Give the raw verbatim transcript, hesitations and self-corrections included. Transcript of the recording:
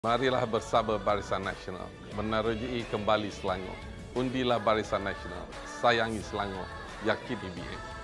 Marilah bersama Barisan Nasional, menerujui kembali Selangor. Undilah Barisan Nasional, sayangi Selangor, yakini B N.